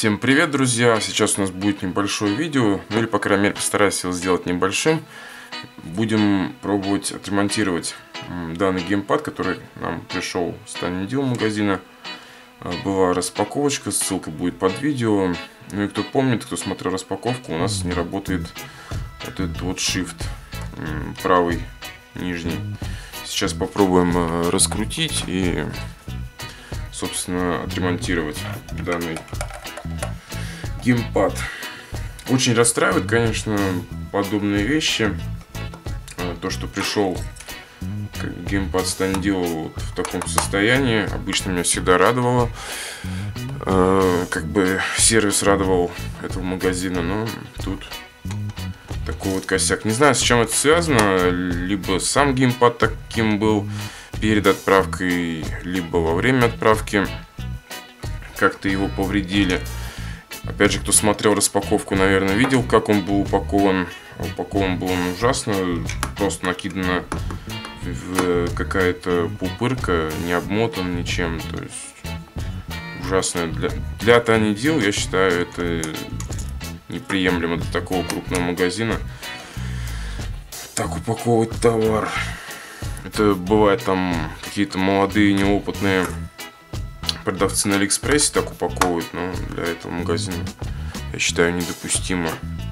Всем привет, друзья! Сейчас у нас будет небольшое видео, ну или по крайней мере постараюсь его сделать небольшим. Будем пробовать отремонтировать данный геймпад, который нам пришел с Tiny Deal магазина. Была распаковочка, ссылка будет под видео. Ну и кто помнит, кто смотрел распаковку, у нас не работает вот этот вот shift правый нижний. Сейчас попробуем раскрутить и, собственно, отремонтировать данный геймпад. Очень расстраивает, конечно, подобные вещи. То, что пришел геймпад с Tiny Deal в таком состоянии, обычно меня всегда радовало. Как бы сервис радовал этого магазина, но тут такой вот косяк. Не знаю, с чем это связано. Либо сам геймпад таким был перед отправкой, либо во время отправки как-то его повредили. Опять же, кто смотрел распаковку, наверное, видел, как он был упакован. Упакован был он ужасно, просто накидана какая-то пупырка, не обмотан ничем. То есть ужасно. Для Tiny Deal, я считаю, это неприемлемо для такого крупного магазина так упаковывать товар. Это бывает там какие-то молодые, неопытные продавцы на Алиэкспрессе так упаковывают, но для этого магазина, я считаю, недопустимо.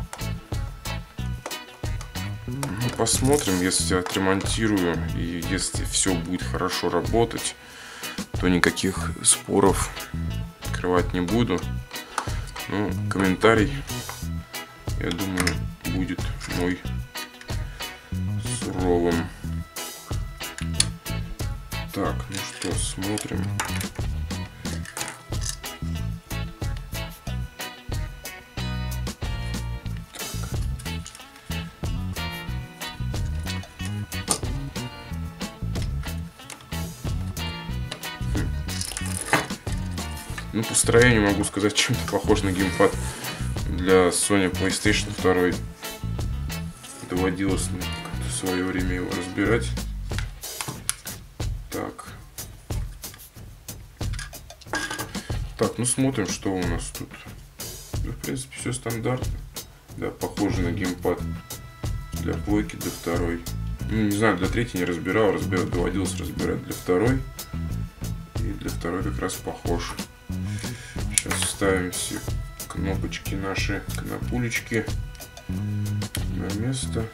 Ну, посмотрим, если отремонтирую и если все будет хорошо работать, то никаких споров открывать не буду. Ну, комментарий, я думаю, будет мой суровым. Так, ну что, смотрим. Ну, по строению могу сказать, чем-то похож на геймпад для Sony PlayStation 2. Доводилось в свое время его разбирать. Так, ну смотрим, что у нас тут. Да, в принципе, все стандартно. Да, похоже на геймпад для плойки, для второй. Ну, не знаю, для третьей не разбирал, доводилось разбирать для второй. И для второй как раз похож. Сейчас вставим все кнопочки наши, кнопулечки на место.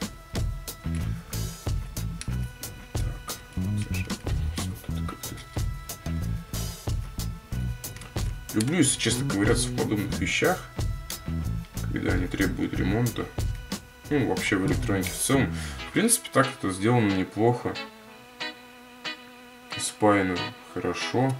Люблю, если честно, ковыряться в подобных вещах, когда они требуют ремонта. Ну, вообще в электронике в целом. В принципе, так это сделано неплохо. Спаяно хорошо.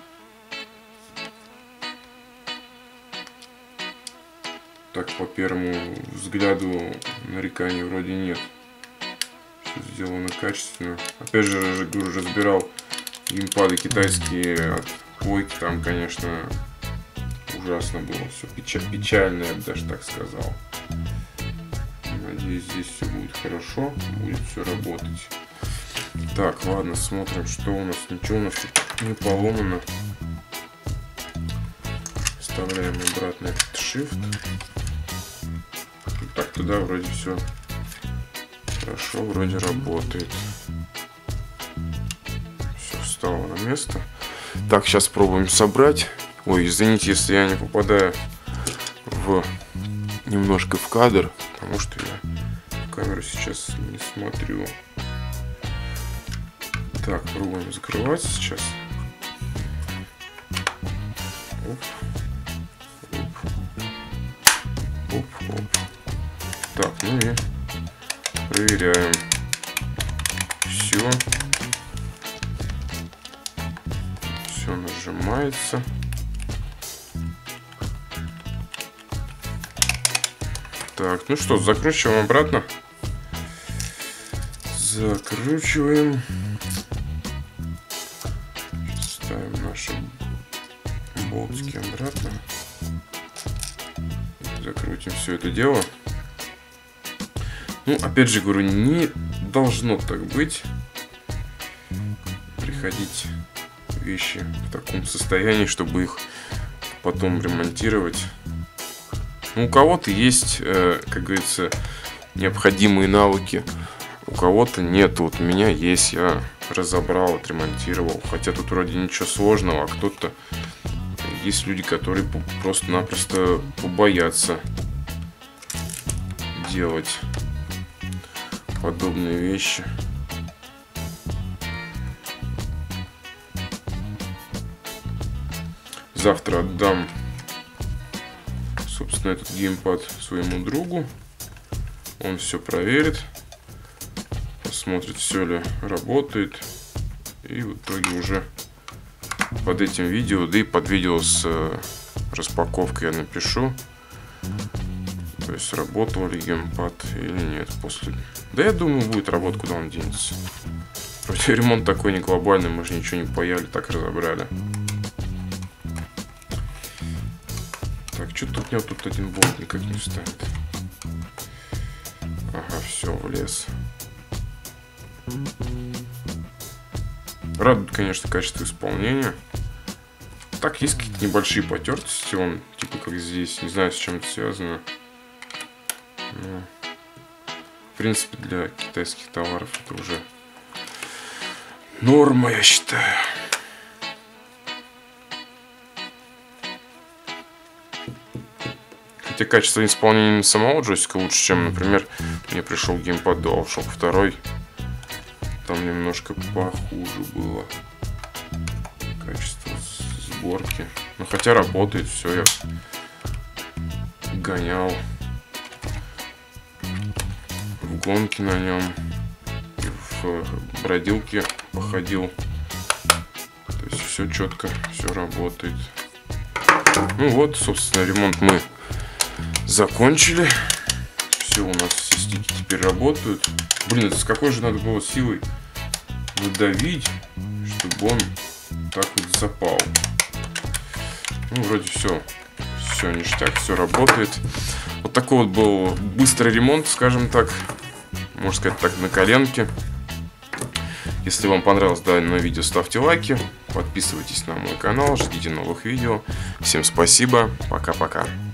Так, по первому взгляду нареканий вроде нет. Все сделано качественно. Опять же, говорю, разбирал геймпады китайские от плойки. Там, конечно, ужасно было все. Печально, я бы даже так сказал. Надеюсь, здесь все будет хорошо. Будет все работать. Так, ладно, смотрим, что у нас. Ничего у нас тут не поломано. Вставляем обратно этот shift. Так, туда вроде все хорошо, вроде работает. Все встало на место. Так, сейчас пробуем собрать. Ой, извините, если я не попадаю немножко в кадр, потому что я в камеру сейчас не смотрю. Так, пробуем закрывать сейчас. Оп. Оп. Оп, оп. Так, ну и проверяем. Все нажимается. Так, ну что, закручиваем обратно. Закручиваем. Ставим наши болтики обратно. Закрутим все это дело. Ну, опять же говорю, не должно так быть. Приходить вещи в таком состоянии, чтобы их потом ремонтировать. Ну, у кого-то есть, как говорится, необходимые навыки, у кого-то нет. Вот у меня есть, я разобрал, отремонтировал. Хотя тут вроде ничего сложного, а кто-то... Есть люди, которые просто-напросто побоятся делать подобные вещи. Завтра отдам, собственно, этот геймпад своему другу. Он все проверит, посмотрит, все ли работает. И в итоге уже под этим видео, да и под видео с распаковкой я напишу, то есть работал ли геймпад или нет после. Да я думаю, будет работать, куда он денется. Вроде ремонт такой не глобальный, мы же ничего не паяли, так разобрали. Так, что-то у меня тут один болт никак не встанет. Ага, все, влез. Радует, конечно, качество исполнения. Так, есть какие-то небольшие потертости, он типа как здесь, не знаю, с чем это связано. Но, в принципе, для китайских товаров это уже норма, я считаю. Хотя качество исполнения самого джойстика лучше, чем, например, мне пришел геймпад DualShock 2. Там немножко похуже было качество сборки. Но хотя работает, все, я гонял в гонки на нем, в бродилке походил. То есть все четко, все работает. Ну вот, собственно, ремонт мы закончили. Все, у нас все стики теперь работают. Блин, это с какой же надо было силой выдавить, чтобы он так вот запал. Ну, вроде все ништяк, все работает. Вот такой вот был быстрый ремонт, скажем так. Можно сказать так, на коленке. Если вам понравилось данное видео, ставьте лайки. Подписывайтесь на мой канал, ждите новых видео. Всем спасибо, пока-пока.